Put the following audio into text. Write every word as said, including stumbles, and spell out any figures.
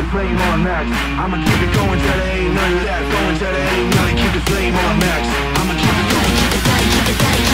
flame on max. I'ma keep it going till there ain't none left. Going till there ain't nothing, keep the flame on max. I'ma keep it going, keep it tight, keep it tight.